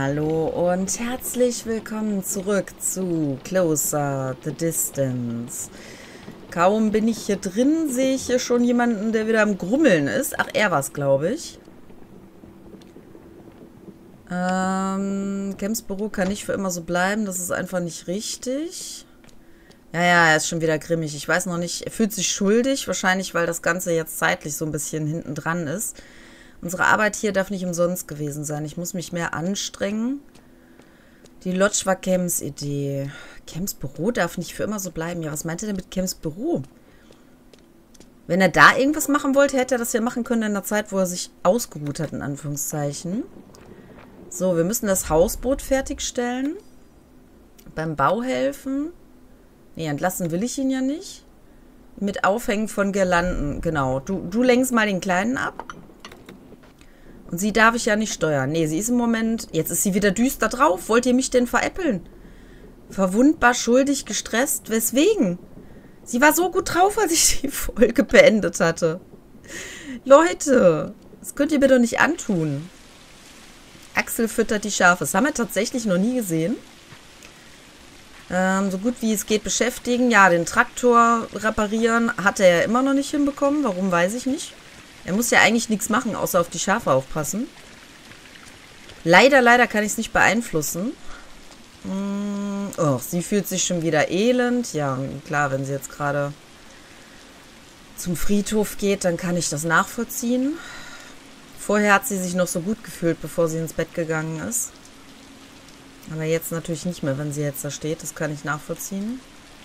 Hallo und herzlich willkommen zurück zu Closer the Distance. Kaum bin ich hier drin, sehe ich hier schon jemanden, der wieder am Grummeln ist. Ach, er war's, glaube ich. Camps Büro kann nicht für immer so bleiben. Das ist einfach nicht richtig. Ja, er ist schon wieder grimmig. Ich weiß noch nicht, er fühlt sich schuldig. Wahrscheinlich, weil das Ganze jetzt zeitlich so ein bisschen hinten dran ist. Unsere Arbeit hier darf nicht umsonst gewesen sein. Ich muss mich mehr anstrengen. Die Lodge war Camps Idee. Camps Büro darf nicht für immer so bleiben. Ja, was meint er denn mit Camps Büro? Wenn er da irgendwas machen wollte, hätte er das ja machen können in der Zeit, wo er sich ausgeruht hat, in Anführungszeichen. So, wir müssen das Hausboot fertigstellen. Beim Bau helfen. Nee, entlassen will ich ihn ja nicht. Mit Aufhängen von Girlanden. Genau. Du lenkst mal den Kleinen ab. Und sie darf ich ja nicht steuern. Nee, sie ist im Moment... Jetzt ist sie wieder düster drauf. Wollt ihr mich denn veräppeln? Verwundbar, schuldig, gestresst. Weswegen? Sie war so gut drauf, als ich die Folge beendet hatte. Leute, das könnt ihr mir doch nicht antun. Axel füttert die Schafe. Das haben wir tatsächlich noch nie gesehen. So gut wie es geht beschäftigen. Ja, den Traktor reparieren hat er ja immer noch nicht hinbekommen. Warum, weiß ich nicht. Er muss ja eigentlich nichts machen, außer auf die Schafe aufpassen. Leider kann ich es nicht beeinflussen. Oh, sie fühlt sich schon wieder elend. Ja, klar, wenn sie jetzt gerade zum Friedhof geht, dann kann ich das nachvollziehen. Vorher hat sie sich noch so gut gefühlt, bevor sie ins Bett gegangen ist. Aber jetzt natürlich nicht mehr, wenn sie jetzt da steht. Das kann ich nachvollziehen.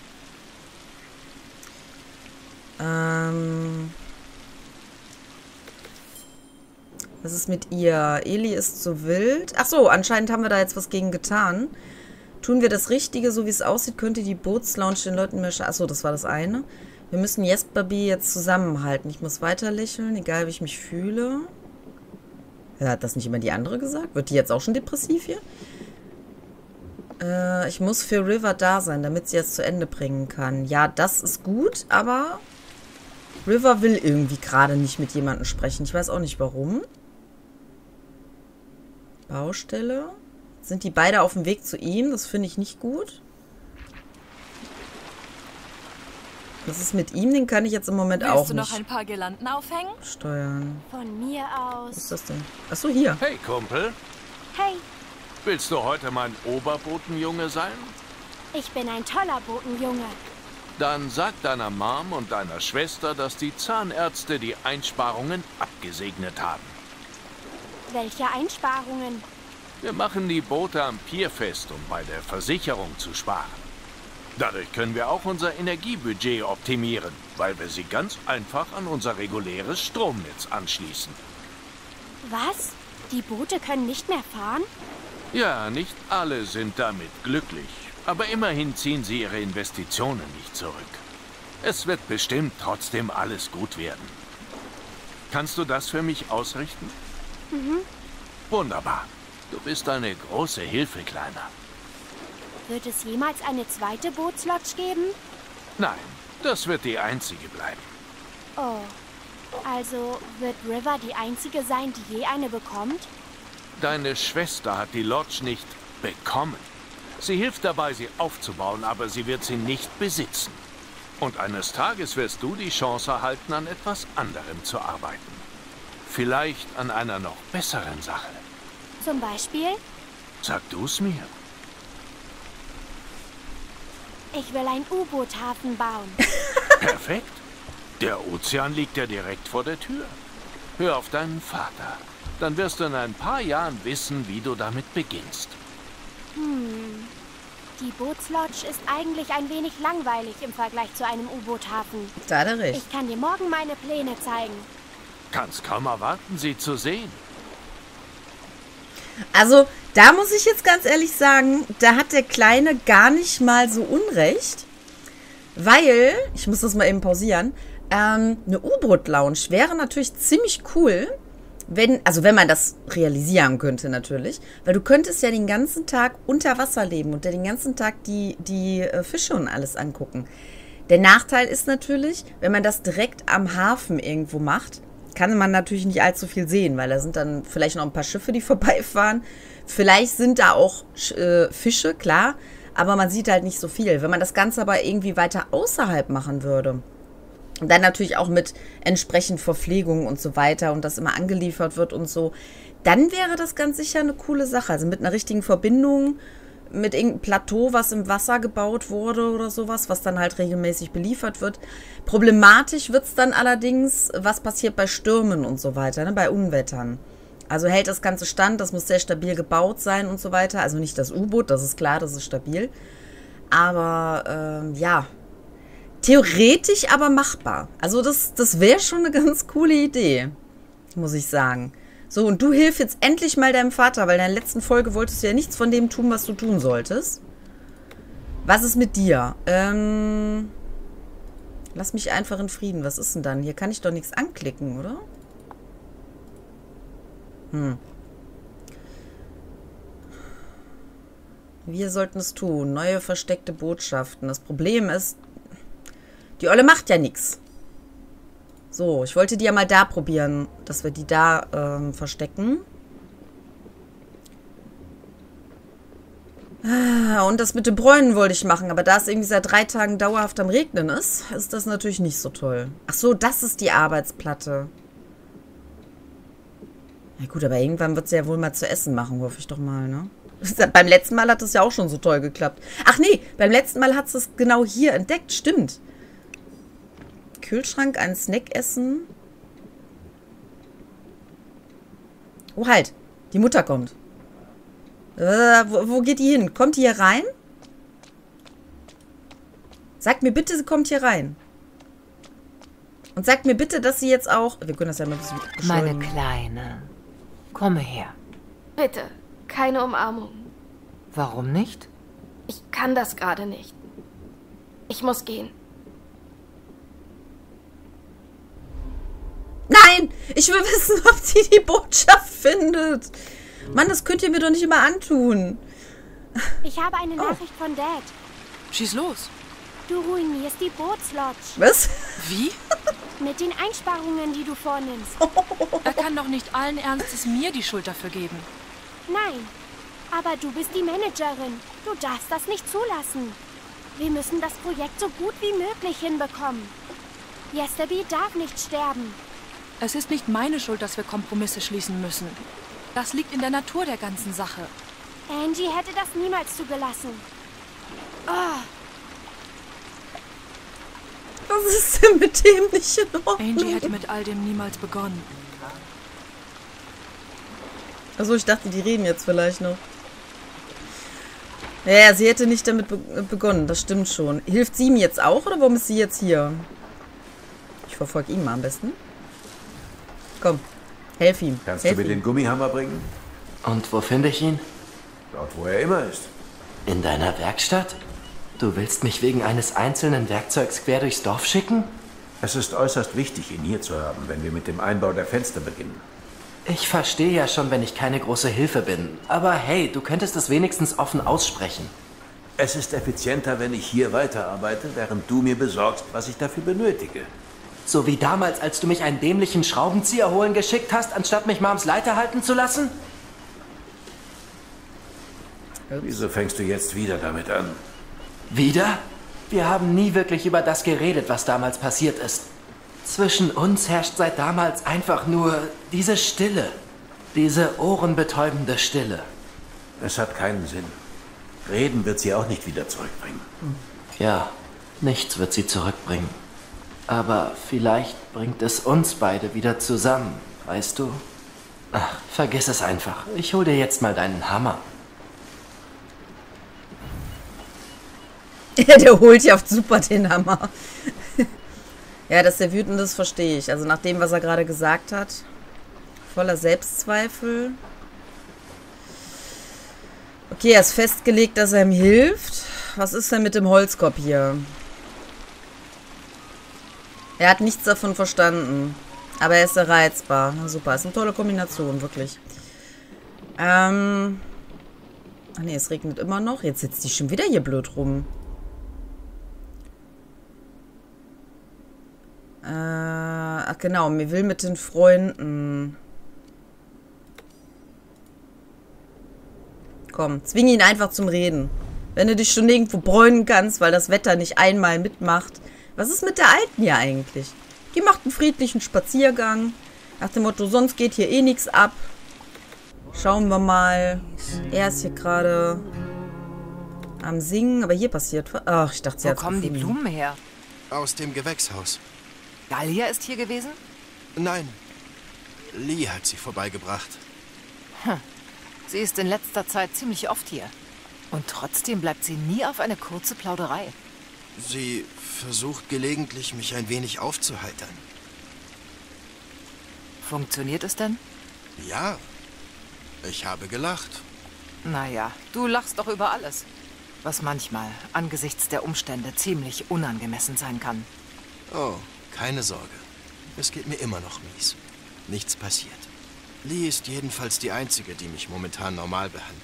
Was ist mit ihr? Eli ist so wild. Ach so, anscheinend haben wir da jetzt was gegen getan. Tun wir das Richtige, so wie es aussieht, könnte die Bootslounge den Leuten mehr... Achso, das war das eine. Wir müssen Jesperby jetzt zusammenhalten. Ich muss weiter lächeln, egal wie ich mich fühle. Hat das nicht immer die andere gesagt? Wird die jetzt auch schon depressiv hier? Ich muss für River da sein, damit sie es zu Ende bringen kann. Ja, das ist gut, aber River will irgendwie gerade nicht mit jemandem sprechen. Ich weiß auch nicht, warum. Baustelle. Sind die beide auf dem Weg zu ihm? Das finde ich nicht gut. Was ist mit ihm? Den kann ich jetzt im Moment auch nicht. Willst du noch ein paar Girlanden aufhängen? Steuern. Von mir aus. Was ist das denn? Achso, hier. Hey, Kumpel. Hey, Willst du heute mein Oberbotenjunge sein? ich bin ein toller Botenjunge. Dann sag deiner Mom und deiner Schwester, dass die Zahnärzte die Einsparungen abgesegnet haben. Welche Einsparungen? Wir machen die Boote am Pier fest, um bei der Versicherung zu sparen. Dadurch können wir auch unser Energiebudget optimieren, weil wir sie ganz einfach an unser reguläres Stromnetz anschließen. Was? Die Boote können nicht mehr fahren? Ja, nicht alle sind damit glücklich, aber immerhin ziehen sie ihre Investitionen nicht zurück. Es wird bestimmt trotzdem alles gut werden. Kannst du das für mich ausrichten? Mhm. Wunderbar. Du bist eine große Hilfe, Kleiner. Wird es jemals eine zweite Bootslodge geben? Nein, das wird die einzige bleiben. Oh. Also wird River die einzige sein, die je eine bekommt? Deine Schwester hat die Lodge nicht bekommen. Sie hilft dabei, sie aufzubauen, aber sie wird sie nicht besitzen. Und eines Tages wirst du die Chance erhalten, an etwas anderem zu arbeiten. Vielleicht an einer noch besseren Sache. Zum Beispiel? Sag du's mir. Ich will einen U-Boot-Hafen bauen. Perfekt. Der Ozean liegt ja direkt vor der Tür. Hör auf deinen Vater. Dann wirst du in ein paar Jahren wissen, wie du damit beginnst. Die Bootslodge ist eigentlich ein wenig langweilig im Vergleich zu einem U-Boot-Hafen. Da hat er recht. Ich kann dir morgen meine Pläne zeigen. Kannst kaum erwarten, sie zu sehen. Also, da muss ich jetzt ganz ehrlich sagen, da hat der Kleine gar nicht mal so unrecht. Weil, ich muss das mal eben pausieren, eine U-Boot-Lounge wäre natürlich ziemlich cool, wenn man das realisieren könnte natürlich. Weil du könntest ja den ganzen Tag unter Wasser leben und den ganzen Tag die Fische und alles angucken. Der Nachteil ist natürlich, wenn man das direkt am Hafen irgendwo macht, kann man natürlich nicht allzu viel sehen, weil da sind dann vielleicht noch ein paar Schiffe, die vorbeifahren. Vielleicht sind da auch Fische, klar, aber man sieht halt nicht so viel. Wenn man das Ganze aber irgendwie weiter außerhalb machen würde und dann natürlich auch mit entsprechend Verpflegung und so weiter und das immer angeliefert wird und so, dann wäre das ganz sicher eine coole Sache. Also mit einer richtigen Verbindung, mit irgendeinem Plateau, was im Wasser gebaut wurde oder sowas, was dann halt regelmäßig beliefert wird. Problematisch wird es dann allerdings, was passiert bei Stürmen und so weiter, ne, bei Unwettern. Also hält das Ganze stand, das muss sehr stabil gebaut sein und so weiter. Also nicht das U-Boot, das ist klar, das ist stabil. Aber ja, theoretisch aber machbar. Also das wäre schon eine ganz coole Idee, muss ich sagen. So, und du hilf jetzt endlich mal deinem Vater, weil in der letzten Folge wolltest du ja nichts von dem tun, was du tun solltest. Was ist mit dir? Lass mich einfach in Frieden. Was ist denn dann? Hier kann ich doch nichts anklicken, oder? Wir sollten es tun. Neue versteckte Botschaften. Das Problem ist, die Olle macht ja nichts. So, ich wollte die ja mal da probieren, dass wir die da verstecken. Und das mit den Bräunen wollte ich machen, aber da es irgendwie seit 3 Tagen dauerhaft am Regnen ist, ist das natürlich nicht so toll. Ach so, das ist die Arbeitsplatte. Ja gut, aber irgendwann wird sie ja wohl mal zu essen machen, hoffe ich doch mal, ne? Beim letzten Mal hat das ja auch schon so toll geklappt. Ach nee, beim letzten Mal hat es genau hier entdeckt, stimmt. Kühlschrank, ein Snack essen. Oh, halt. Die Mutter kommt. Wo geht die hin? Kommt die hier rein? Sagt mir bitte, sie kommt hier rein. Und sagt mir bitte, dass sie jetzt auch... Wir können das ja mal ein bisschen Meine Kleine, komme her. Bitte, keine Umarmung. Warum nicht? Ich kann das gerade nicht. Ich muss gehen. Nein! Ich will wissen, ob sie die Botschaft findet. Mann, das könnt ihr mir doch nicht immer antun. Ich habe eine Nachricht von Dad. Schieß los. Du ruinierst die Bootslodge. Was? Wie? Mit den Einsparungen, die du vornimmst. Er kann doch nicht allen Ernstes mir die Schuld dafür geben. Nein, aber du bist die Managerin. Du darfst das nicht zulassen. Wir müssen das Projekt so gut wie möglich hinbekommen. Yesterby darf nicht sterben. Es ist nicht meine Schuld, dass wir Kompromisse schließen müssen. Das liegt in der Natur der ganzen Sache. Angie hätte das niemals zugelassen. Oh, Was ist denn mit dem nicht in Ordnung? Angie hätte mit all dem niemals begonnen. Achso, ich dachte, die reden jetzt vielleicht noch. Ja, sie hätte nicht damit begonnen, das stimmt schon. Hilft sie ihm jetzt auch, oder warum ist sie jetzt hier? Ich verfolge ihn mal am besten. Komm, helf ihm. Kannst helf du mir ihm. den Gummihammer bringen? Und wo finde ich ihn? Dort, wo er immer ist. In deiner Werkstatt? Du willst mich wegen eines einzelnen Werkzeugs quer durchs Dorf schicken? Es ist äußerst wichtig, ihn hier zu haben, wenn wir mit dem Einbau der Fenster beginnen. Ich verstehe ja schon, wenn ich keine große Hilfe bin. Aber hey, du könntest es wenigstens offen aussprechen. Es ist effizienter, wenn ich hier weiterarbeite, während du mir besorgst, was ich dafür benötige. So wie damals, als du mich einen dämlichen Schraubenzieher holen geschickt hast, anstatt mich Mams Leiter halten zu lassen? Wieso fängst du jetzt wieder damit an? Wieder? Wir haben nie wirklich über das geredet, was damals passiert ist. Zwischen uns herrscht seit damals einfach nur diese Stille. Diese ohrenbetäubende Stille. Es hat keinen Sinn. Reden wird sie auch nicht wieder zurückbringen. Ja, nichts wird sie zurückbringen. Aber vielleicht bringt es uns beide wieder zusammen, weißt du? Ach, vergiss es einfach. Ich hol dir jetzt mal deinen Hammer. Ja, der holt ja super den Hammer. Ja, dass der wütend ist, verstehe ich. Also nach dem, was er gerade gesagt hat. Voller Selbstzweifel. Okay, er ist festgelegt, dass er ihm hilft. Was ist denn mit dem Holzkorb hier? Er hat nichts davon verstanden. Aber er ist sehr reizbar. Na, super, ist eine tolle Kombination, wirklich. Ach nee, es regnet immer noch. Jetzt sitzt die schon wieder hier blöd rum. Ach genau, mir will mit den Freunden. Komm, zwing ihn einfach zum Reden. Wenn du dich schon irgendwo bräunen kannst, weil das Wetter nicht einmal mitmacht. Was ist mit der Alten hier eigentlich? Die macht einen friedlichen Spaziergang. Nach dem Motto, sonst geht hier eh nichts ab. Schauen wir mal. Er ist hier gerade am Singen, aber hier passiert was. Ach, ich dachte, sie hat Wo kommen die Blumen her? Aus dem Gewächshaus. Gallia ist hier gewesen? Nein, Lee hat sie vorbeigebracht. Sie ist in letzter Zeit ziemlich oft hier. Und trotzdem bleibt sie nie auf eine kurze Plauderei. Sie versucht gelegentlich, mich ein wenig aufzuheitern. Funktioniert es denn? Ja, ich habe gelacht. Naja, du lachst doch über alles. Was manchmal angesichts der Umstände ziemlich unangemessen sein kann. Oh, keine Sorge. Es geht mir immer noch mies. Nichts passiert. Lee ist jedenfalls die Einzige, die mich momentan normal behandelt.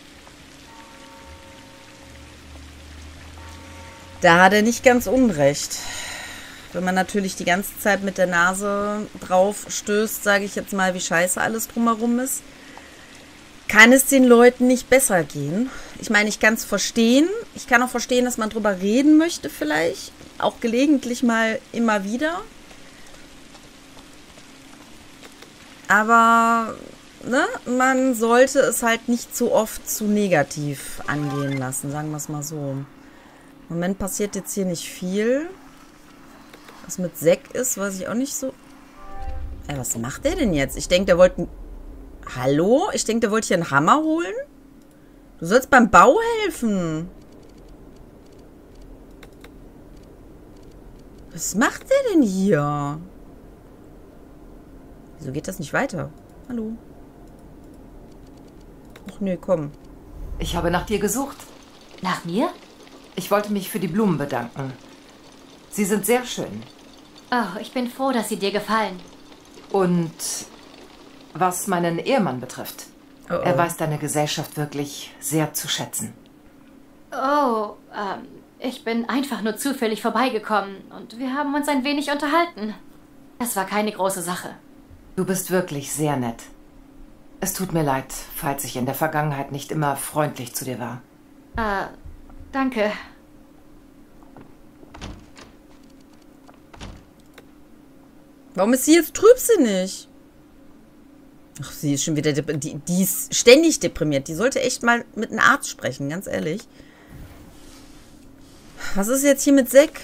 Da hat er nicht ganz unrecht. Wenn man natürlich die ganze Zeit mit der Nase drauf stößt, sage ich jetzt mal, wie scheiße alles drumherum ist, kann es den Leuten nicht besser gehen. Ich meine, ich kann es verstehen. Ich kann auch verstehen, dass man drüber reden möchte vielleicht. Auch gelegentlich mal immer wieder. Aber ne, man sollte es halt nicht zu oft zu negativ angehen lassen, sagen wir es mal so. Im Moment passiert jetzt hier nicht viel. Was mit Zack ist, weiß ich auch nicht so. Ey, was macht der denn jetzt? Ich denke, der wollte... Hallo? Ich denke, der wollte hier einen Hammer holen? Du sollst beim Bau helfen. Was macht der denn hier? Wieso geht das nicht weiter? Hallo? Ach nee, komm. Ich habe nach dir gesucht. Nach mir? Ich wollte mich für die Blumen bedanken. Sie sind sehr schön. Oh, ich bin froh, dass sie dir gefallen. Und was meinen Ehemann betrifft, er weiß deine Gesellschaft wirklich sehr zu schätzen. Oh, ich bin einfach nur zufällig vorbeigekommen und wir haben uns ein wenig unterhalten. Es war keine große Sache. Du bist wirklich sehr nett. Es tut mir leid, falls ich in der Vergangenheit nicht immer freundlich zu dir war. Danke. Warum ist sie jetzt trübsinnig? Ach, sie ist schon wieder... Die ist ständig deprimiert. Die sollte echt mal mit einem Arzt sprechen, ganz ehrlich. Was ist jetzt hier mit Zack?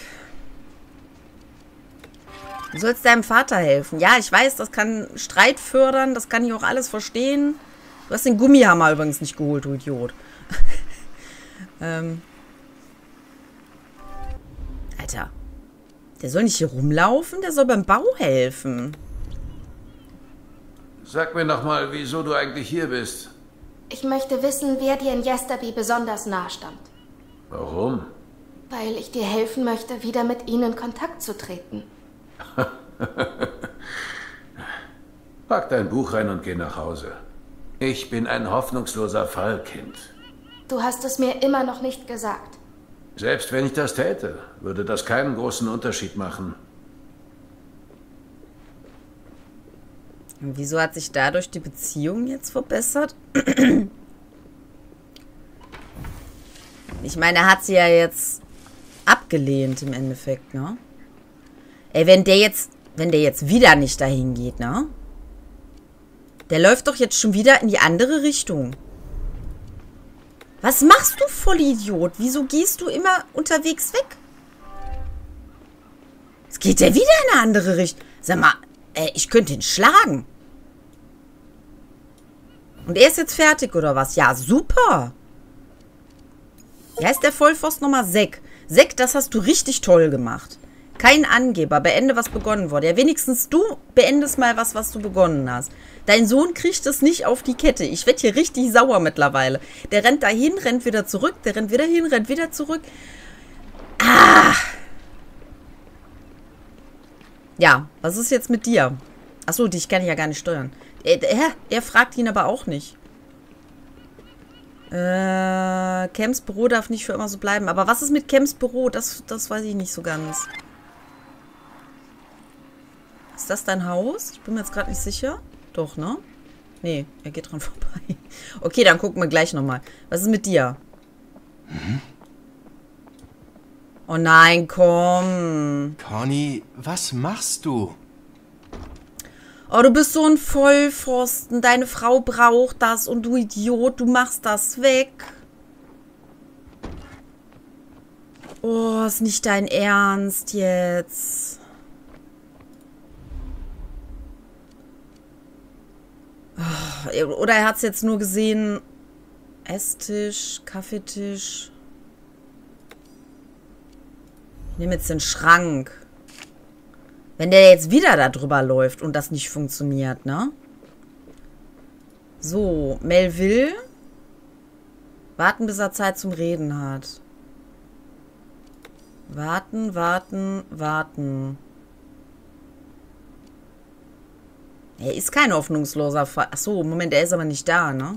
Du sollst deinem Vater helfen. Ja, ich weiß, das kann Streit fördern. Das kann ich auch alles verstehen. Du hast den Gummihammer übrigens nicht geholt, du Idiot. Alter. Der soll nicht hier rumlaufen, der soll beim Bau helfen. Sag mir noch mal, wieso du eigentlich hier bist. Ich möchte wissen, wer dir in Yesterby besonders nahe stand. Warum? Weil ich dir helfen möchte, wieder mit ihnen in Kontakt zu treten. Pack dein Buch rein und geh nach Hause. Ich bin ein hoffnungsloser Fall, Kind. Du hast es mir immer noch nicht gesagt. Selbst wenn ich das täte, würde das keinen großen Unterschied machen. Und wieso hat sich dadurch die Beziehung jetzt verbessert? Ich meine, er hat sie ja jetzt abgelehnt im Endeffekt, ne? Ey, wenn der jetzt wieder nicht dahin geht, ne? Der läuft doch jetzt schon wieder in die andere Richtung. Was machst du, Vollidiot? Wieso gehst du immer unterwegs weg? Jetzt geht der wieder in eine andere Richtung. Sag mal, ich könnte ihn schlagen. Und er ist jetzt fertig, oder was? Ja, super. Wie heißt der Vollpfosten nochmal? Zack. Zack, das hast du richtig toll gemacht. Kein Angeber. Beende, was begonnen wurde. Ja, wenigstens du beendest mal was du begonnen hast. Dein Sohn kriegt es nicht auf die Kette. Ich werde hier richtig sauer mittlerweile. Der rennt dahin, rennt wieder zurück. Der rennt wieder hin, rennt wieder zurück. Ah. Ja, was ist jetzt mit dir? Achso, dich kann ich ja gar nicht steuern. Er fragt ihn aber auch nicht. Camps Büro darf nicht für immer so bleiben. Aber was ist mit Camps Büro? Das weiß ich nicht so ganz. Was Ist das dein Haus? Ich bin mir jetzt gerade nicht sicher. Doch, ne? Nee, er geht dran vorbei. Okay, dann gucken wir gleich nochmal. Was ist mit dir? Oh nein, komm. Conny, was machst du? Oh, du bist so ein Vollpfosten. Deine Frau braucht das und du Idiot, du machst das weg. Oh, ist nicht dein Ernst jetzt. Oh, oder er hat es jetzt nur gesehen. Esstisch, Kaffeetisch. Ich nehme jetzt den Schrank. Wenn der jetzt wieder da drüber läuft und das nicht funktioniert, ne? So, Melville. Warten, bis er Zeit zum Reden hat. Warten, warten, warten. Er ist kein hoffnungsloser Fall. Achso, Moment, er ist aber nicht da, ne?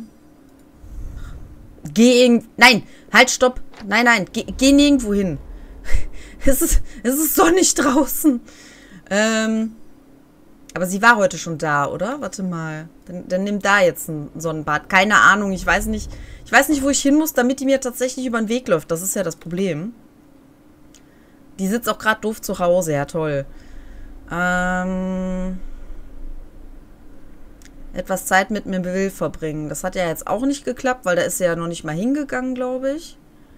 Geh irgend... Nein, halt, stopp. Nein, nein, geh nirgendwo hin. Es ist sonnig draußen. Aber sie war heute schon da, oder? Warte mal. Dann nimm da jetzt ein Sonnenbad. Keine Ahnung, ich weiß nicht. Ich weiß nicht, wo ich hin muss, damit die mir tatsächlich über den Weg läuft. Das ist ja das Problem. Die sitzt auch gerade doof zu Hause. Ja, toll. Etwas Zeit mit Melville verbringen. Das hat ja jetzt auch nicht geklappt, weil da ist sie ja noch nicht mal hingegangen, glaube ich.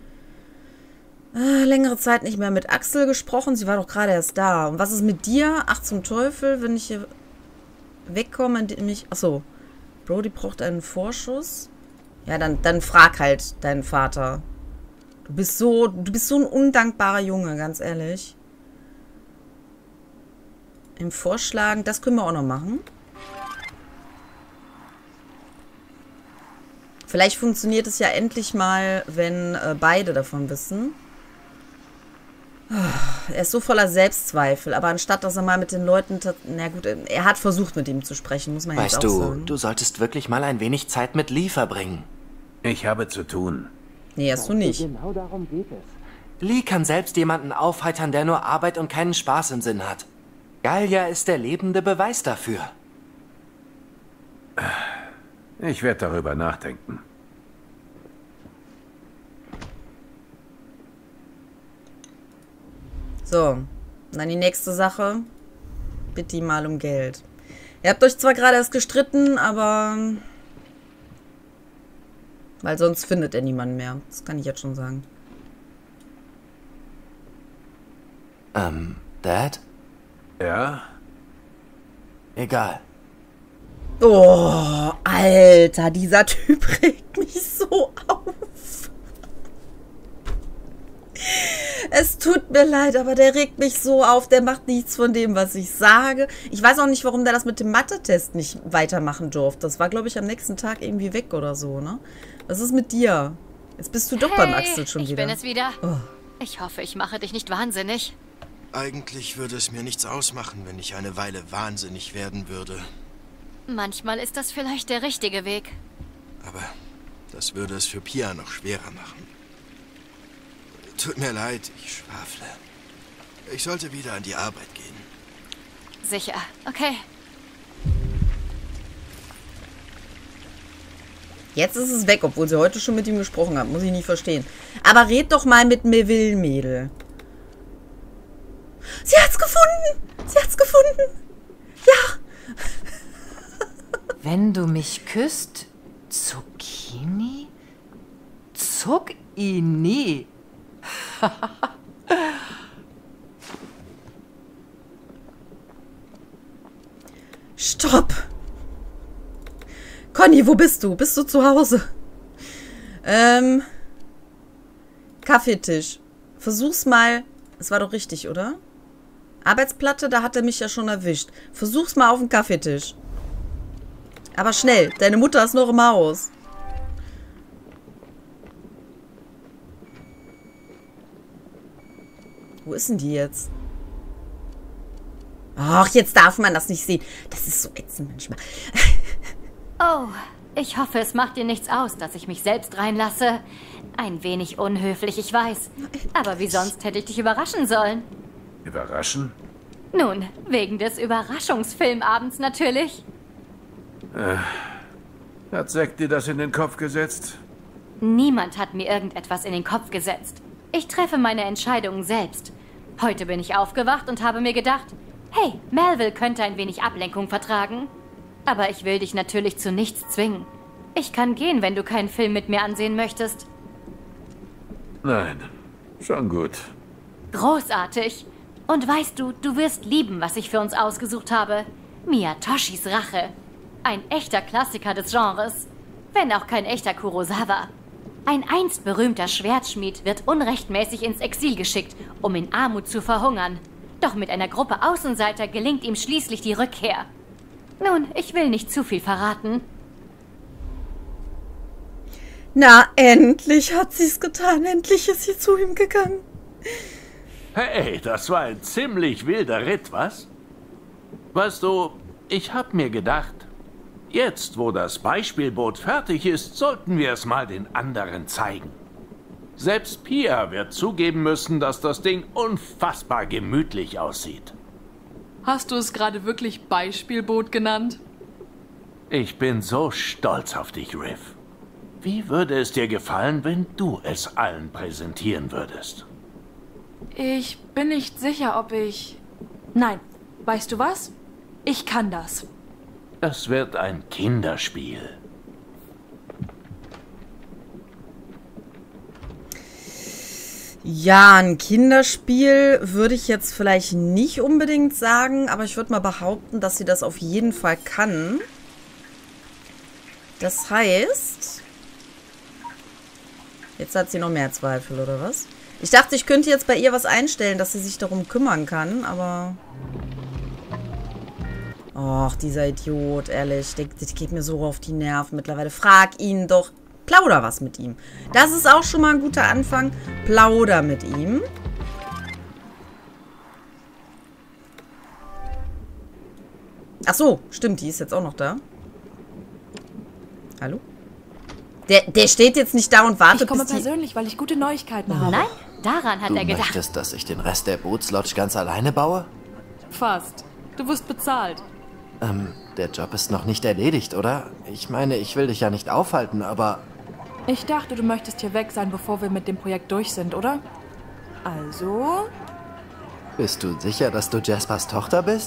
Längere Zeit nicht mehr mit Axel gesprochen. Sie war doch gerade erst da. Und was ist mit dir? Ach, zum Teufel, wenn ich hier wegkomme, indem ich... Achso. Brody braucht einen Vorschuss. Ja, dann frag halt deinen Vater. Du bist so ein undankbarer Junge, ganz ehrlich. Im Vorschlagen, das können wir auch noch machen. Vielleicht funktioniert es ja endlich mal, wenn beide davon wissen. Er ist so voller Selbstzweifel, aber anstatt, dass er mal mit den Leuten... Na gut, er hat versucht, mit ihm zu sprechen, muss man jetzt auch sagen. Weißt du, du solltest wirklich mal ein wenig Zeit mit Lee verbringen. Ich habe zu tun. Nee, hast du nicht. Genau darum geht es. Lee kann selbst jemanden aufheitern, der nur Arbeit und keinen Spaß im Sinn hat. Gallia ist der lebende Beweis dafür. Ich werde darüber nachdenken. So, und dann die nächste Sache. Bitte ihn mal um Geld. Ihr habt euch zwar gerade erst gestritten, aber... Weil sonst findet er niemanden mehr. Das kann ich jetzt schon sagen. Dad? Ja? Egal. Oh, Alter, dieser Typ regt mich so auf. Es tut mir leid, aber der regt mich so auf. Der macht nichts von dem, was ich sage. Ich weiß auch nicht, warum der das mit dem Mathe-Test nicht weitermachen durfte. Das war, glaube ich, am nächsten Tag irgendwie weg oder so, ne? Was ist mit dir? Jetzt bist du doch beim Axel schon wieder. Ich bin es wieder. Oh. Ich hoffe, ich mache dich nicht wahnsinnig. Eigentlich würde es mir nichts ausmachen, wenn ich eine Weile wahnsinnig werden würde. Manchmal ist das vielleicht der richtige Weg. Aber das würde es für Pia noch schwerer machen. Tut mir leid, ich schwafle. Ich sollte wieder an die Arbeit gehen. Sicher, okay. Jetzt ist es weg, obwohl sie heute schon mit ihm gesprochen hat. Muss ich nicht verstehen. Aber red doch mal mit Melville, Mädel. Sie hat's gefunden! Sie hat's gefunden! Ja! Wenn du mich küsst, Zucchini? Zucchini? Stopp! Conny, wo bist du? Bist du zu Hause? Kaffeetisch. Versuch's mal. Es war doch richtig, oder? Arbeitsplatte, da hat er mich ja schon erwischt. Versuch's mal auf dem Kaffeetisch. Aber schnell, deine Mutter ist noch im Haus. Wo ist denn die jetzt? Ach, jetzt darf man das nicht sehen. Das ist so ätzend manchmal. Oh, ich hoffe, es macht dir nichts aus, dass ich mich selbst reinlasse. Ein wenig unhöflich, ich weiß. Aber wie sonst hätte ich dich überraschen sollen? Überraschen? Nun, wegen des Überraschungsfilmabends natürlich. Hat Zack dir das in den Kopf gesetzt? Niemand hat mir irgendetwas in den Kopf gesetzt. Ich treffe meine Entscheidungen selbst. Heute bin ich aufgewacht und habe mir gedacht, hey, Melville könnte ein wenig Ablenkung vertragen. Aber ich will dich natürlich zu nichts zwingen. Ich kann gehen, wenn du keinen Film mit mir ansehen möchtest. Nein, schon gut. Großartig. Und weißt du, du wirst lieben, was ich für uns ausgesucht habe. Miyatoshis Rache. Ein echter Klassiker des Genres. Wenn auch kein echter Kurosawa. Ein einst berühmter Schwertschmied wird unrechtmäßig ins Exil geschickt, um in Armut zu verhungern. Doch mit einer Gruppe Außenseiter gelingt ihm schließlich die Rückkehr. Nun, ich will nicht zu viel verraten. Na, endlich hat sie's getan. Endlich ist sie zu ihm gegangen. Hey, das war ein ziemlich wilder Ritt, was? Weißt du, ich hab mir gedacht, jetzt, wo das Beispielboot fertig ist, sollten wir es mal den anderen zeigen. Selbst Pia wird zugeben müssen, dass das Ding unfassbar gemütlich aussieht. Hast du es gerade wirklich Beispielboot genannt? Ich bin so stolz auf dich, Riff. Wie würde es dir gefallen, wenn du es allen präsentieren würdest? Ich bin nicht sicher, ob ich... Nein, weißt du was? Ich kann das. Es wird ein Kinderspiel. Ja, ein Kinderspiel würde ich jetzt vielleicht nicht unbedingt sagen, aber ich würde mal behaupten, dass sie das auf jeden Fall kann. Das heißt... Jetzt hat sie noch mehr Zweifel, oder was? Ich dachte, ich könnte jetzt bei ihr was einstellen, dass sie sich darum kümmern kann, aber... Och, dieser Idiot, ehrlich. Der geht mir so auf die Nerven mittlerweile. Frag ihn doch. Plauder was mit ihm. Das ist auch schon mal ein guter Anfang. Plauder mit ihm. Ach so, stimmt, die ist jetzt auch noch da. Hallo? Der steht jetzt nicht da und wartet, ich komme persönlich, weil ich gute Neuigkeiten habe. Nein, daran hat er gedacht. Du möchtest, dass ich den Rest der Bootslodge ganz alleine baue? Fast. Du wirst bezahlt. Der Job ist noch nicht erledigt, oder? Ich meine, ich will dich ja nicht aufhalten, aber... Ich dachte, du möchtest hier weg sein, bevor wir mit dem Projekt durch sind, oder? Also... Bist du sicher, dass du Jaspers Tochter bist?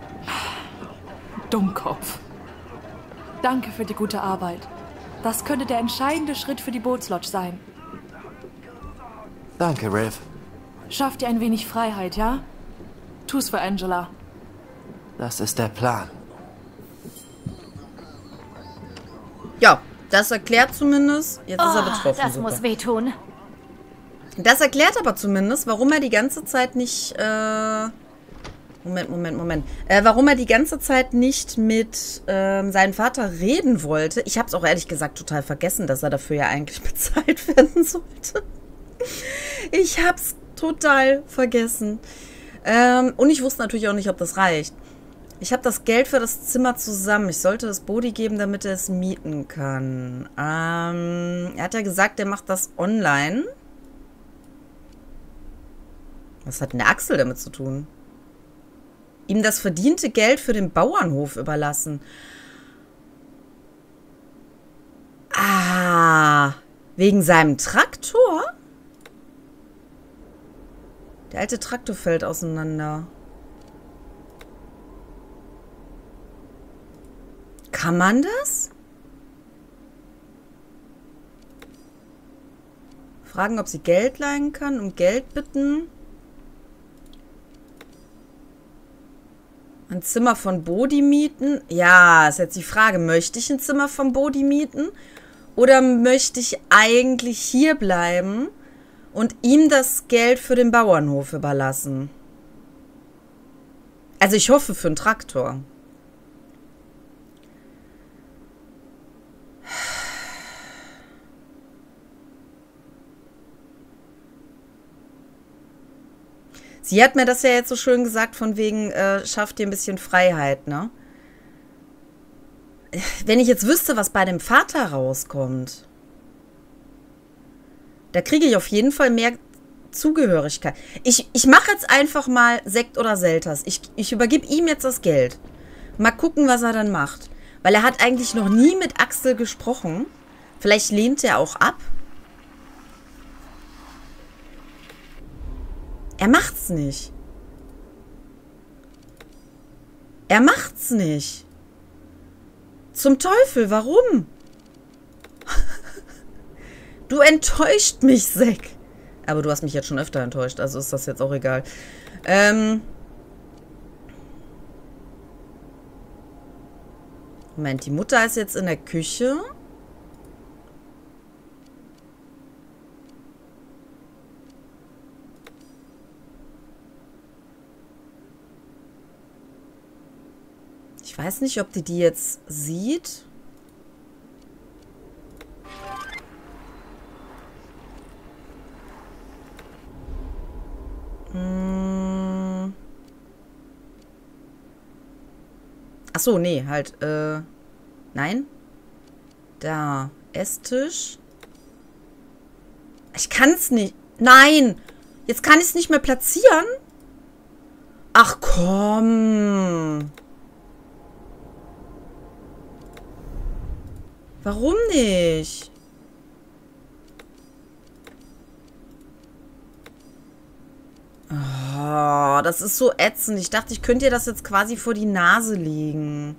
Dummkopf. Danke für die gute Arbeit. Das könnte der entscheidende Schritt für die Bootslodge sein. Danke, Riff. Schaff dir ein wenig Freiheit, ja? Tu's für Angela. Das ist der Plan. Ja, das erklärt zumindest... Jetzt ist er betroffen. Das muss wehtun. Das erklärt aber zumindest, warum er die ganze Zeit nicht... Moment. Warum er die ganze Zeit nicht mit seinem Vater reden wollte. Ich habe es auch ehrlich gesagt total vergessen, dass er dafür ja eigentlich bezahlt werden sollte. Ich habe es total vergessen. Und ich wusste natürlich auch nicht, ob das reicht. Ich habe das Geld für das Zimmer zusammen. Ich sollte es Bodhi geben, damit er es mieten kann. Er hat ja gesagt, er macht das online. Was hat denn der Axel damit zu tun? Ihm das verdiente Geld für den Bauernhof überlassen. Ah, wegen seinem Traktor? Der alte Traktor fällt auseinander. Kann man das? Fragen, ob sie Geld leihen kann, um Geld bitten. Ein Zimmer von Bodhi mieten? Ja, ist jetzt die Frage, möchte ich ein Zimmer von Bodhi mieten? Oder möchte ich eigentlich hier bleiben und ihm das Geld für den Bauernhof überlassen? Also ich hoffe für einen Traktor. Sie hat mir das ja jetzt so schön gesagt, von wegen, schafft dir ein bisschen Freiheit, ne? Wenn ich jetzt wüsste, was bei dem Vater rauskommt, da kriege ich auf jeden Fall mehr Zugehörigkeit. Ich mache jetzt einfach mal Sekt oder Selters. Ich übergebe ihm jetzt das Geld. Mal gucken, was er dann macht. Weil er hat eigentlich noch nie mit Axel gesprochen. Vielleicht lehnt er auch ab. Er macht's nicht. Er macht's nicht. Zum Teufel, warum? Du enttäuscht mich, Zack. Aber du hast mich jetzt schon öfter enttäuscht, also ist das jetzt auch egal. Moment, die Mutter ist jetzt in der Küche. Ich weiß nicht, ob die jetzt sieht. Ach so, nee, halt, nein. Da, Esstisch. Ich kann es nicht. Nein! Jetzt kann ich es nicht mehr platzieren? Ach komm! Warum nicht? Oh, das ist so ätzend. Ich dachte, ich könnte dir das jetzt quasi vor die Nase legen.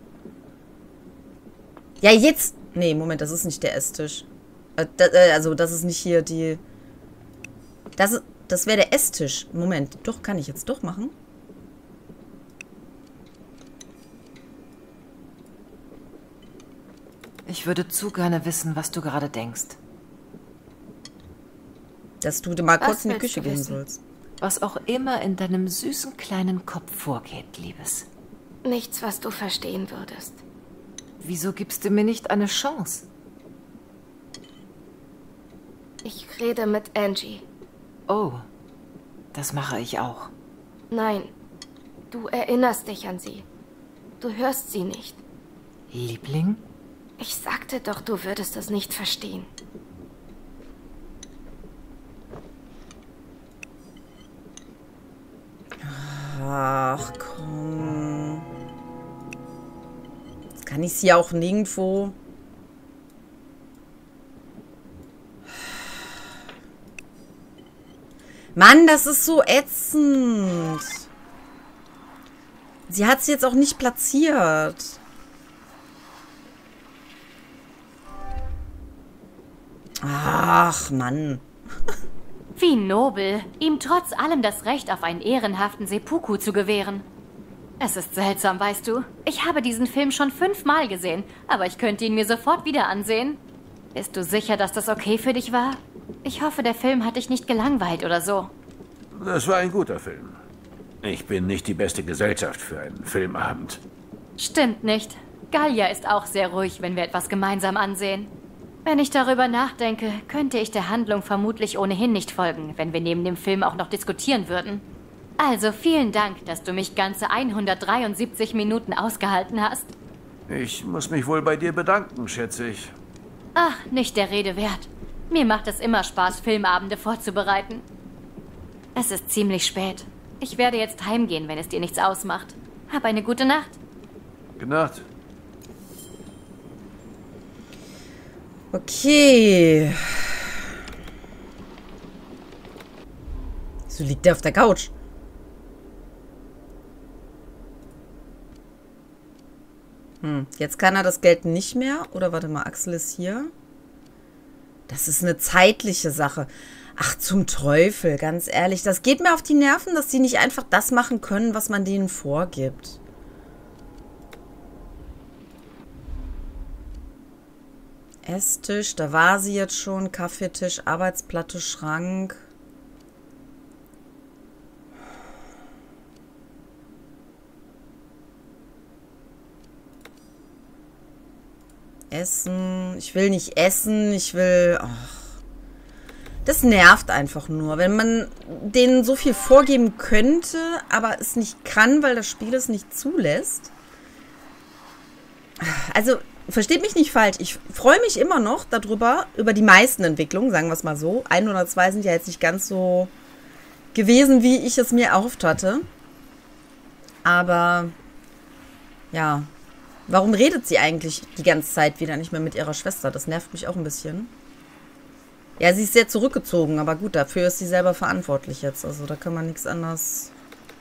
Ja, jetzt... Nee, Moment, das ist nicht der Esstisch. Also, das ist nicht hier die... Das wäre der Esstisch. Moment, doch, kann ich jetzt doch machen? Ich würde zu gerne wissen, was du gerade denkst. Dass du mal kurz in die Küche gehen sollst. Was auch immer in deinem süßen kleinen Kopf vorgeht, Liebes. Nichts, was du verstehen würdest. Wieso gibst du mir nicht eine Chance? Ich rede mit Angie. Oh, das mache ich auch. Nein, du erinnerst dich an sie. Du hörst sie nicht. Liebling? Ich sagte doch, du würdest es nicht verstehen. Ach, komm. Jetzt kann ich sie auch nirgendwo... Mann, das ist so ätzend. Sie hat sie jetzt auch nicht platziert. Ach, Mann. Wie nobel, ihm trotz allem das Recht auf einen ehrenhaften Seppuku zu gewähren. Es ist seltsam, weißt du. Ich habe diesen Film schon 5-mal gesehen, aber ich könnte ihn mir sofort wieder ansehen. Bist du sicher, dass das okay für dich war? Ich hoffe, der Film hat dich nicht gelangweilt oder so. Das war ein guter Film. Ich bin nicht die beste Gesellschaft für einen Filmabend. Stimmt nicht. Gallia ist auch sehr ruhig, wenn wir etwas gemeinsam ansehen. Wenn ich darüber nachdenke, könnte ich der Handlung vermutlich ohnehin nicht folgen, wenn wir neben dem Film auch noch diskutieren würden. Also vielen Dank, dass du mich ganze 173 Minuten ausgehalten hast. Ich muss mich wohl bei dir bedanken, schätze ich. Ach, nicht der Rede wert. Mir macht es immer Spaß, Filmabende vorzubereiten. Es ist ziemlich spät. Ich werde jetzt heimgehen, wenn es dir nichts ausmacht. Hab eine gute Nacht. Gute Nacht. Okay. So liegt der auf der Couch. Jetzt kann er das Geld nicht mehr. Oder warte mal, Axel ist hier. Das ist eine zeitliche Sache. Ach, zum Teufel, ganz ehrlich. Das geht mir auf die Nerven, dass die nicht einfach das machen können, was man denen vorgibt. Esstisch, da war sie jetzt schon. Kaffeetisch, Arbeitsplatte, Schrank. Essen. Ich will nicht essen. Ich will... Ach. Das nervt einfach nur, wenn man denen so viel vorgeben könnte, aber es nicht kann, weil das Spiel es nicht zulässt. Also, versteht mich nicht falsch. Ich freue mich immer noch darüber, über die meisten Entwicklungen, sagen wir es mal so. 1 oder 2 sind ja jetzt nicht ganz so gewesen, wie ich es mir erhofft hatte. Aber, ja. Warum redet sie eigentlich die ganze Zeit wieder nicht mehr mit ihrer Schwester? Das nervt mich auch ein bisschen. Ja, sie ist sehr zurückgezogen, aber gut, dafür ist sie selber verantwortlich jetzt. Also da kann man nichts anderes...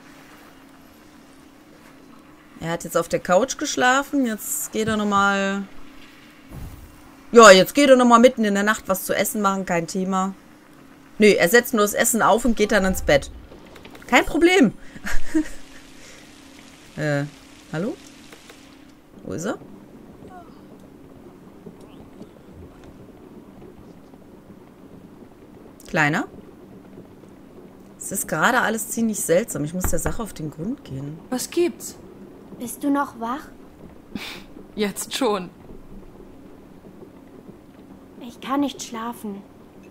Er hat jetzt auf der Couch geschlafen, jetzt geht er nochmal... Ja, jetzt geht er nochmal mitten in der Nacht was zu essen machen, kein Thema. Nö, er setzt nur das Essen auf und geht dann ins Bett. Kein Problem. Hallo? Wo ist er? Kleiner? Es ist gerade alles ziemlich seltsam. Ich muss der Sache auf den Grund gehen. Was gibt's? Bist du noch wach? Jetzt schon. Ich kann nicht schlafen.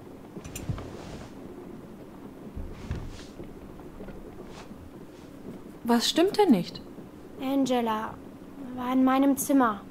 Was stimmt denn nicht? Angela war in meinem Zimmer.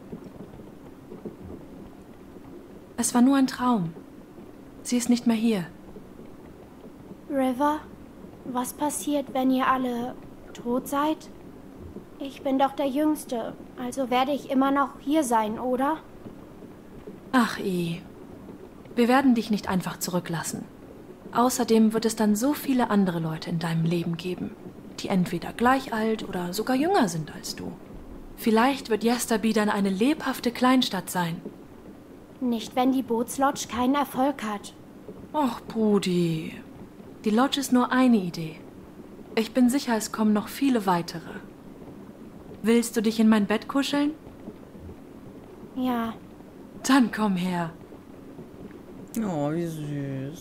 Es war nur ein Traum. Sie ist nicht mehr hier. River, was passiert, wenn ihr alle tot seid? Ich bin doch der Jüngste, also werde ich immer noch hier sein, oder? Ach, wir werden dich nicht einfach zurücklassen. Außerdem wird es dann so viele andere Leute in deinem Leben geben, die entweder gleich alt oder sogar jünger sind als du. Vielleicht wird Yesterby dann eine lebhafte Kleinstadt sein. Nicht, wenn die Bootslodge keinen Erfolg hat. Och, Brudi. Die Lodge ist nur eine Idee. Ich bin sicher, es kommen noch viele weitere. Willst du dich in mein Bett kuscheln? Ja. Dann komm her. Oh, wie süß.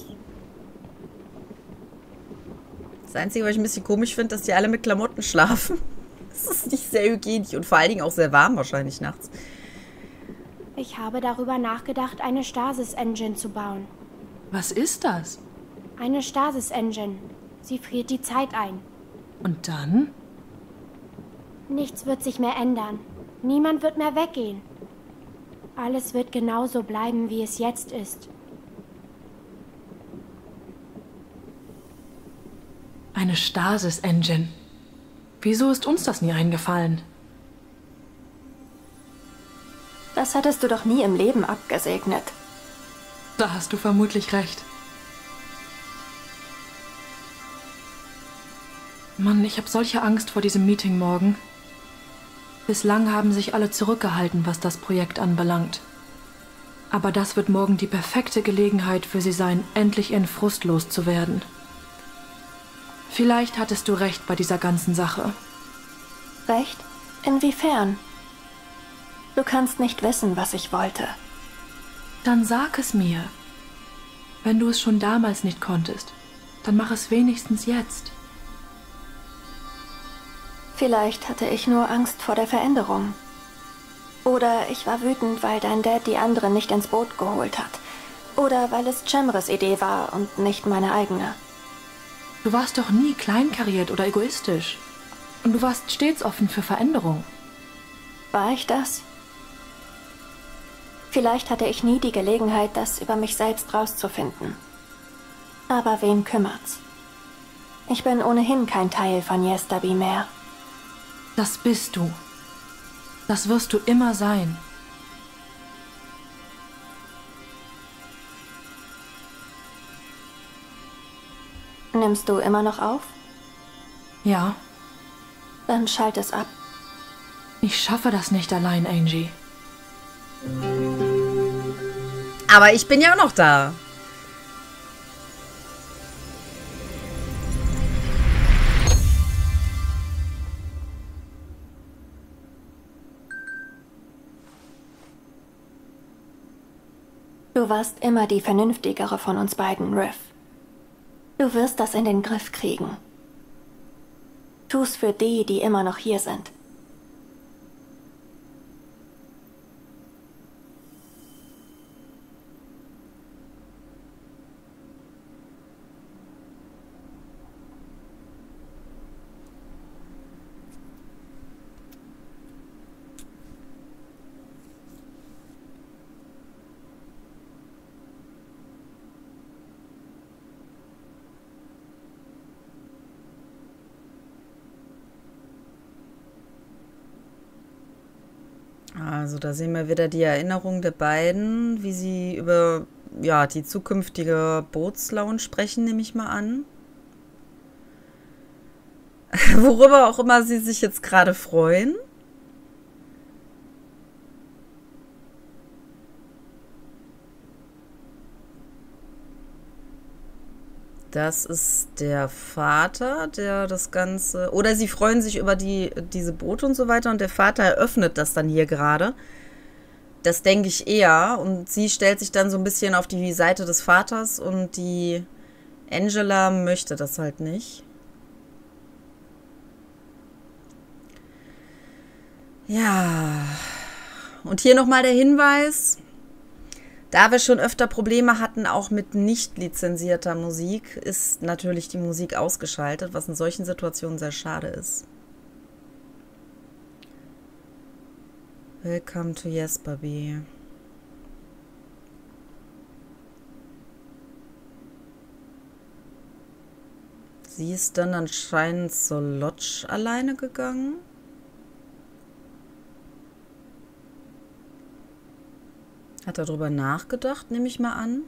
Das Einzige, was ich ein bisschen komisch finde, dass die alle mit Klamotten schlafen. Das ist nicht sehr hygienisch und vor allen Dingen auch sehr warm wahrscheinlich nachts. Ich habe darüber nachgedacht, eine Stasis-Engine zu bauen. Was ist das? Eine Stasis-Engine. Sie friert die Zeit ein. Und dann? Nichts wird sich mehr ändern. Niemand wird mehr weggehen. Alles wird genauso bleiben, wie es jetzt ist. Eine Stasis-Engine. Wieso ist uns das nie eingefallen? Das hättest du doch nie im Leben abgesegnet. Da hast du vermutlich recht. Mann, ich habe solche Angst vor diesem Meeting morgen. Bislang haben sich alle zurückgehalten, was das Projekt anbelangt. Aber das wird morgen die perfekte Gelegenheit für sie sein, endlich ihren Frust loszuwerden. Vielleicht hattest du recht bei dieser ganzen Sache. Recht? Inwiefern? Du kannst nicht wissen, was ich wollte. Dann sag es mir. Wenn du es schon damals nicht konntest, dann mach es wenigstens jetzt. Vielleicht hatte ich nur Angst vor der Veränderung. Oder ich war wütend, weil dein Dad die anderen nicht ins Boot geholt hat. Oder weil es Cemres Idee war und nicht meine eigene. Du warst doch nie kleinkariert oder egoistisch. Und du warst stets offen für Veränderung. War ich das? Vielleicht hatte ich nie die Gelegenheit, das über mich selbst rauszufinden. Aber wen kümmert's? Ich bin ohnehin kein Teil von Yesterby mehr. Das bist du. Das wirst du immer sein. Nimmst du immer noch auf? Ja. Dann schalt es ab. Ich schaffe das nicht allein, Angie. Aber ich bin ja auch noch da. Du warst immer die vernünftigere von uns beiden, Riff. Du wirst das in den Griff kriegen. Tu's für die, die immer noch hier sind. Also da sehen wir wieder die Erinnerung der beiden, wie sie über ja, die zukünftige Bootslounge sprechen, nehme ich mal an. Worüber auch immer sie sich jetzt gerade freuen. Das ist der Vater, der das Ganze... Oder sie freuen sich über diese Boote und so weiter und der Vater eröffnet das dann hier gerade. Das denke ich eher. Und sie stellt sich dann so ein bisschen auf die Seite des Vaters und die Angela möchte das halt nicht. Ja. Und hier nochmal der Hinweis... Da wir schon öfter Probleme hatten, auch mit nicht lizenzierter Musik, ist natürlich die Musik ausgeschaltet, was in solchen Situationen sehr schade ist. Welcome to Yes, Baby. Sie ist dann anscheinend zur Lodge alleine gegangen. Hat er darüber nachgedacht, nehme ich mal an.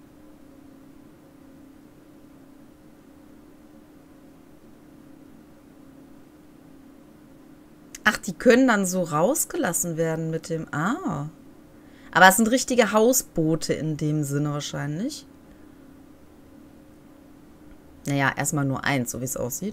Ach, die können dann so rausgelassen werden mit dem... Ah. Aber es sind richtige Hausboote in dem Sinne wahrscheinlich. Naja, erstmal nur eins, so wie es aussieht.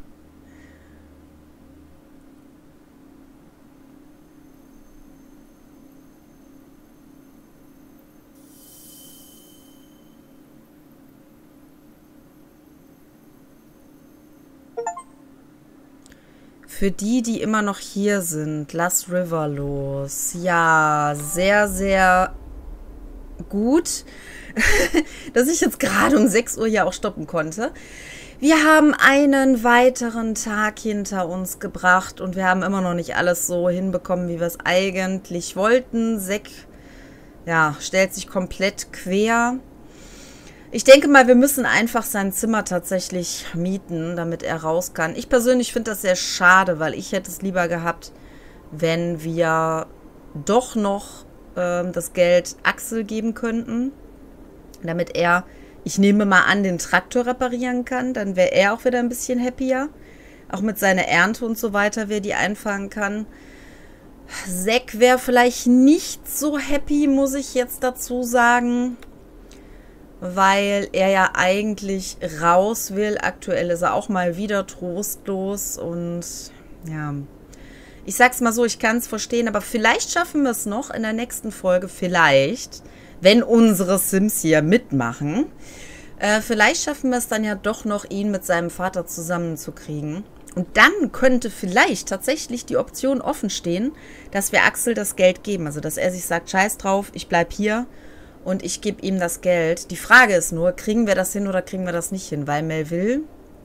Für die, die immer noch hier sind, lass River los. Ja, sehr, sehr gut, dass ich jetzt gerade um 6 Uhr ja auch stoppen konnte. Wir haben einen weiteren Tag hinter uns gebracht und wir haben immer noch nicht alles so hinbekommen, wie wir es eigentlich wollten. Zack, ja, stellt sich komplett quer. Ich denke mal, wir müssen einfach sein Zimmer tatsächlich mieten, damit er raus kann. Ich persönlich finde das sehr schade, weil ich hätte es lieber gehabt, wenn wir doch noch das Geld Axel geben könnten, damit er, ich nehme mal an, den Traktor reparieren kann. Dann wäre er auch wieder ein bisschen happier. Auch mit seiner Ernte und so weiter, wer die einfangen kann. Zack wäre vielleicht nicht so happy, muss ich jetzt dazu sagen, weil er ja eigentlich raus will. Aktuell ist er auch mal wieder trostlos und ja, ich sag's mal so, ich kann es verstehen, aber vielleicht schaffen wir es noch in der nächsten Folge, vielleicht, wenn unsere Sims hier mitmachen, vielleicht schaffen wir es dann ja doch noch, ihn mit seinem Vater zusammenzukriegen. Und dann könnte vielleicht tatsächlich die Option offen stehen, dass wir Axel das Geld geben, also dass er sich sagt, scheiß drauf, ich bleib hier. Und ich gebe ihm das Geld. Die Frage ist nur, kriegen wir das hin oder kriegen wir das nicht hin? Weil Melville,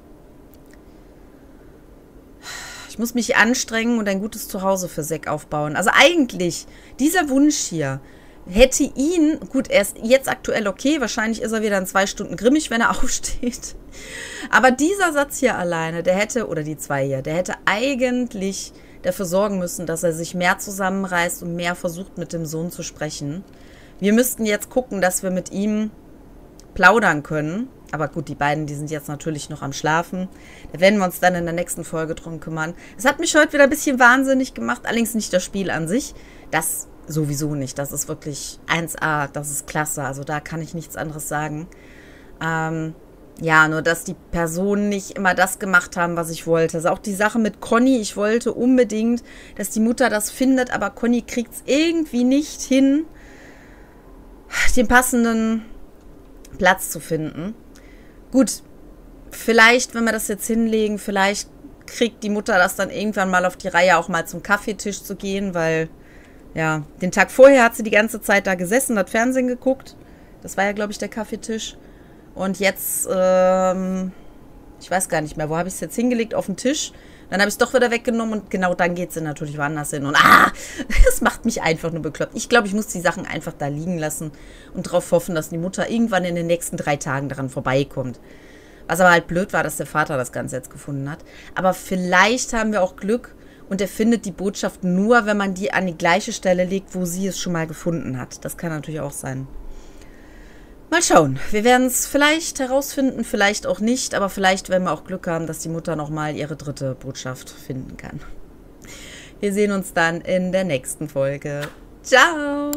ich muss mich anstrengen und ein gutes Zuhause für Zack aufbauen. Also eigentlich, dieser Wunsch hier hätte ihn, gut, er ist jetzt aktuell okay, wahrscheinlich ist er wieder in 2 Stunden grimmig, wenn er aufsteht. Aber dieser Satz hier alleine, der hätte, oder die 2 hier, der hätte eigentlich dafür sorgen müssen, dass er sich mehr zusammenreißt und mehr versucht, mit dem Sohn zu sprechen. Wir müssten jetzt gucken, dass wir mit ihm plaudern können. Aber gut, die beiden, die sind jetzt natürlich noch am Schlafen. Da werden wir uns dann in der nächsten Folge drum kümmern. Es hat mich heute wieder ein bisschen wahnsinnig gemacht. Allerdings nicht das Spiel an sich. Das sowieso nicht. Das ist wirklich 1A. Das ist klasse. Also da kann ich nichts anderes sagen. Ja, nur dass die Personen nicht immer das gemacht haben, was ich wollte. Also auch die Sache mit Conny. Ich wollte unbedingt, dass die Mutter das findet. Aber Conny kriegt es irgendwie nicht hin, den passenden Platz zu finden. Gut, vielleicht, wenn wir das jetzt hinlegen, vielleicht kriegt die Mutter das dann irgendwann mal auf die Reihe, auch mal zum Kaffeetisch zu gehen, weil, ja, den Tag vorher hat sie die ganze Zeit da gesessen, hat Fernsehen geguckt. Das war ja, glaube ich, der Kaffeetisch. Und jetzt, ich weiß gar nicht mehr, wo habe ich es jetzt hingelegt? Auf den Tisch. Dann habe ich es doch wieder weggenommen und genau dann geht sie natürlich woanders hin. Und das macht mich einfach nur bekloppt. Ich glaube, ich muss die Sachen einfach da liegen lassen und darauf hoffen, dass die Mutter irgendwann in den nächsten 3 Tagen daran vorbeikommt. Was aber halt blöd war, dass der Vater das Ganze jetzt gefunden hat. Aber vielleicht haben wir auch Glück und er findet die Botschaft nur, wenn man die an die gleiche Stelle legt, wo sie es schon mal gefunden hat. Das kann natürlich auch sein. Mal schauen. Wir werden es vielleicht herausfinden, vielleicht auch nicht, aber vielleicht werden wir auch Glück haben, dass die Mutter nochmal ihre 3. Botschaft finden kann. Wir sehen uns dann in der nächsten Folge. Ciao!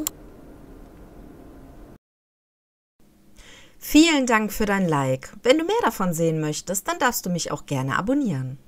Vielen Dank für dein Like. Wenn du mehr davon sehen möchtest, dann darfst du mich auch gerne abonnieren.